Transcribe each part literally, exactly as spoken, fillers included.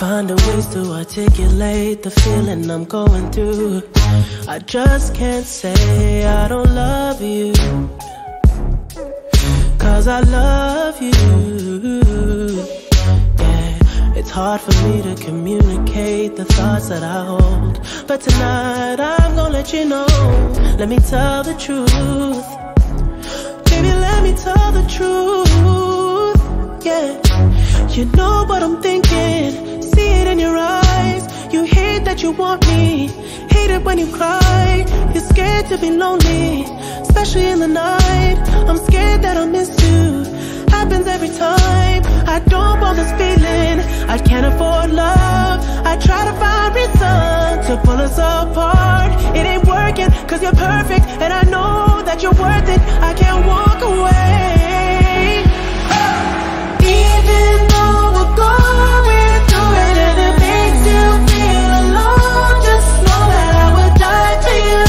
find a ways to articulate the feeling I'm going through. I just can't say I don't love you, cause I love you. Yeah, it's hard for me to communicate the thoughts that I hold, but tonight I'm gonna let you know. Let me tell the truth, baby, let me tell the truth. Yeah, you know what I'm thinking, see it in your eyes. You hate that you want me, hate it when you cry. You're scared to be lonely, especially in the night. I'm scared that I'll miss you, happens every time. I don't want this feeling, I can't afford love. I try to find reason to pull us apart. It ain't working, cause you're perfect, and I know that you're worth it. I can't walk away, even though we're going through it, and it makes you feel alone. Just know that I would die for you.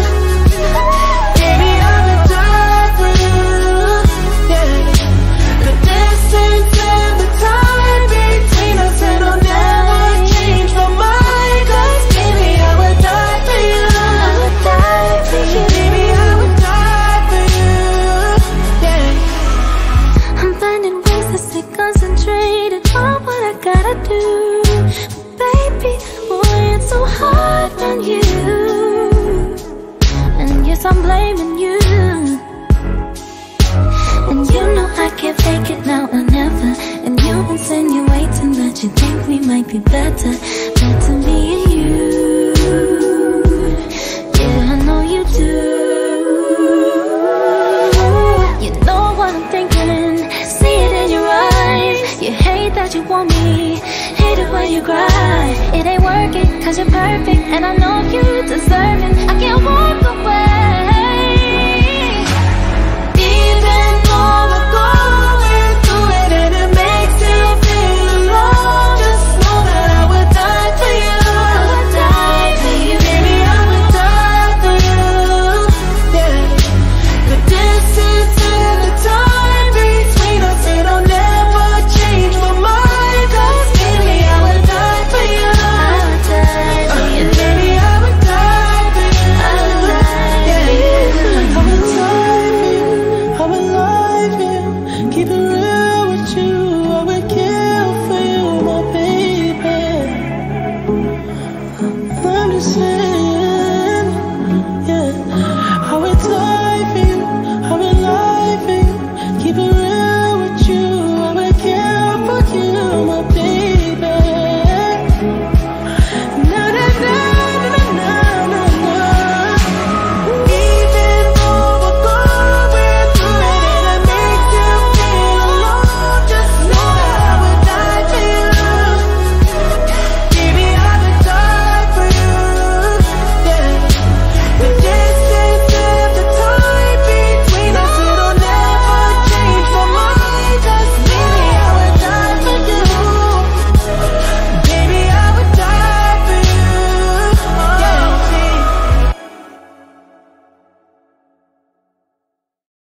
Baby, I would die for you. Yeah, the distance and the time between us, it'll never change my mind. Cause baby, I would die for you. I would die for you. Baby, I would die for you. Yeah, I'm finding ways to stay concentrated on what I gotta do. Baby, boy, it's so hard on you, and yes, I'm blaming you. And you know I can't fake it now or never. And you insinuating that you think we might be better, better me and you. Yeah, I know you do. You know what I'm thinking, see it in your eyes. You hate that you want me, hate it when you cry. It ain't working, cause you're perfect, and I know you deserve it. I can't walk away, even though we're going through it, and it makes you feel alone. Just know that I would die for you. I would die for you. Baby, I would die for you. Yeah, the distance and the time between us, it'll never change my mind. Cause baby, I would die for you. I would die for you. Baby, I would die for you. I would die for you. I would die for you. I would lie for you. Keep it real with you. I would kill for you, my baby. I'm just saying, yeah. I would die for you. I would lie for you. Keep it real with you. I would kill for you, my